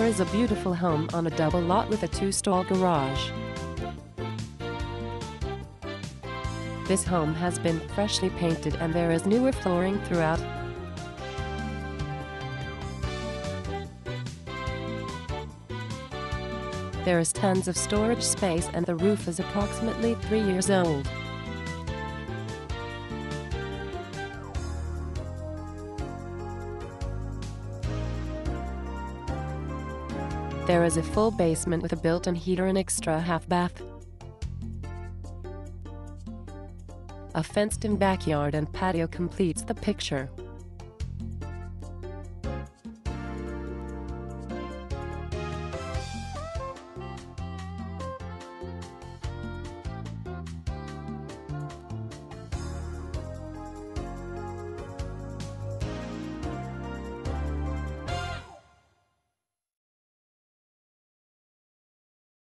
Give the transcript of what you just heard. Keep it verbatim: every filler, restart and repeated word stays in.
is a beautiful home on a double lot with a two-stall garage. This home has been freshly painted and there is newer flooring throughout. There is tons of storage space and the roof is approximately three years old. There is a full basement with a built-in heater and extra half bath. A fenced-in backyard and patio completes the picture.